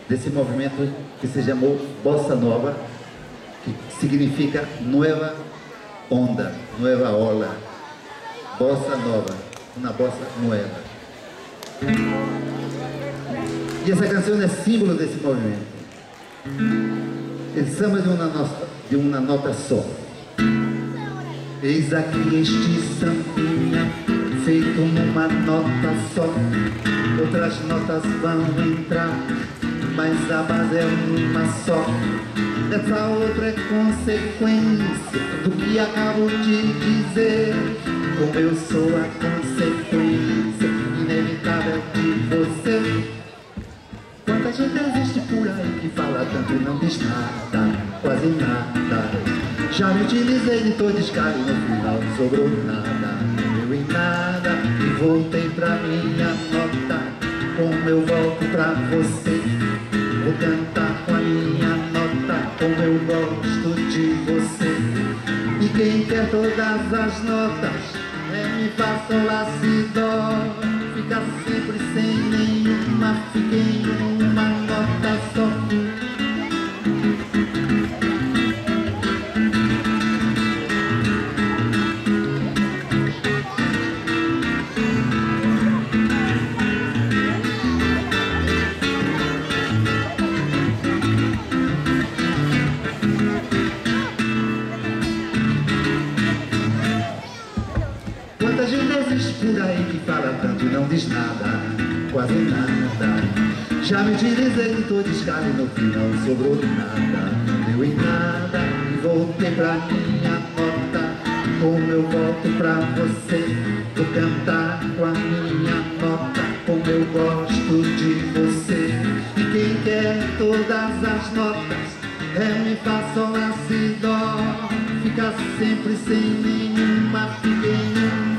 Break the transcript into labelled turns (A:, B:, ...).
A: desse movimento que se chamou Bossa Nova, que significa nova onda, nova ola. Bossa Nova, uma bossa nova. E essa canção é símbolo desse movimento. Ele samba de uma nota só. Eis aqui este sambinha, feito numa nota só. Outras notas vão entrar, mas a base é uma só. Essa outra é consequência do que acabo de dizer. Como eu sou a consequência inevitável de você. Quanta gente existe por aí que fala tanto e não diz nada, quase nada. Já me utilizei de todo escala e no final não sobrou nada. Eu em nada e voltei pra minha nota. Como eu volto pra você, vou cantar com a minha nota. Como eu gosto de você. E quem quer todas as notas, mi, fá, sol, lá, si, dó. Fica sempre sem nenhuma, fica em uma nota só. Quanta gente existe por aí que fala tanto e não diz nada, quase nada. Já me utilizei de toda escala e no final não sobrou nada. Não deu em nada e voltei pra minha nota. Como eu volto pra você, vou cantar com a minha nota. Como eu gosto de você. E quem quer todas as notas, mi, fá, sol, lá, si, dó. Fica sempre sem nenhuma, fica em uma.